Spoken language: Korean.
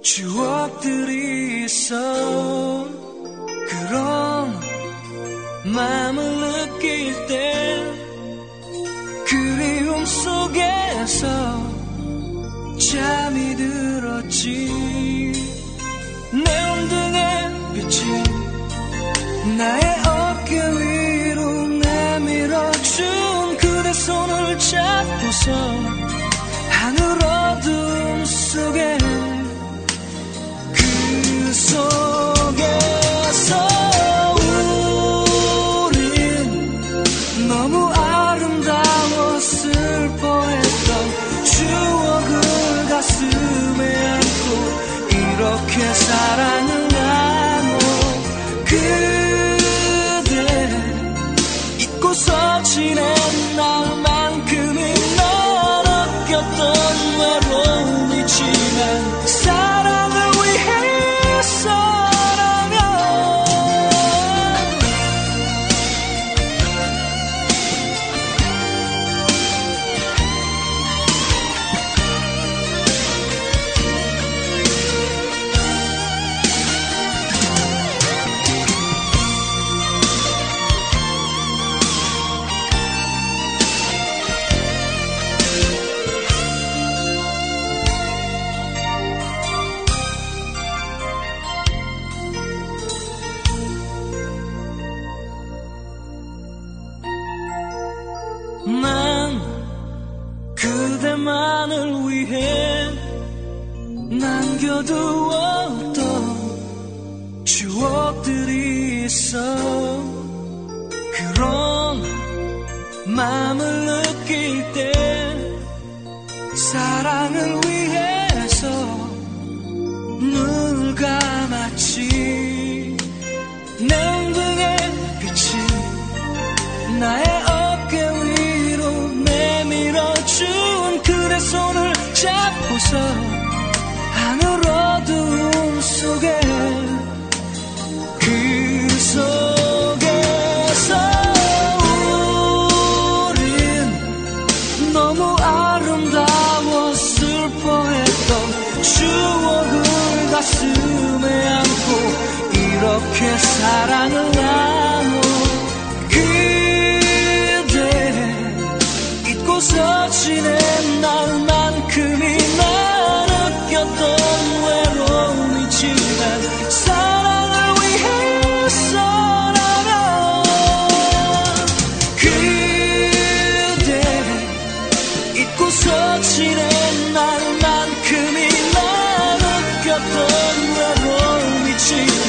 추억들이 있어. 그런 마음을 느낄 때 그리움 속에서 잠이 들었지. 내 온등의 빛이 나의 어깨 위로 내밀어준 그대 손을 잡고서 하늘 어둠 속에 그 속에서 우린 너무 아름다워 슬퍼했던 추억을 가슴에 안고 이렇게 사랑을 나눠. 그대 잊고서 지낸 날만큼은 난 아꼈던 외로움이지만 사랑을 위해서라면 난 그대만을 위해 남겨두었던 추억들이 있어. 그런 마음을 느낄 때 사랑을 위해서 눈을 감았지. 내 엉덩이의 빛이 나의 어깨 위로 내밀어준 그대 손을 잡고서 하늘 어두움 속에 그 속에서 우린 너무 아름다워 슬퍼했던 추억을 가슴에 안고 이렇게 사랑을 나눠. 잊고서 지낸 날만큼이 난 느꼈던 외로움이지만 사랑을 위해서라면 그대 잊고서 지낸 날만큼이 난 느꼈던 외로움이지만